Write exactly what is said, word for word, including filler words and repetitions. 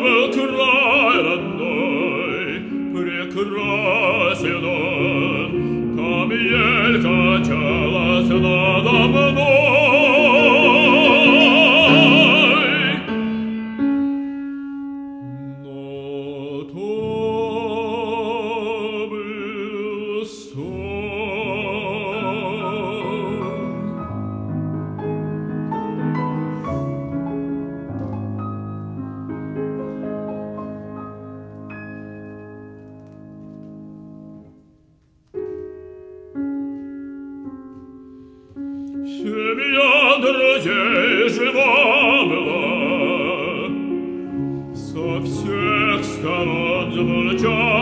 край родной прекрасен он, там ель качалась надо мной. Но то был сон. Семья друзей жива была, со всех сторон звучала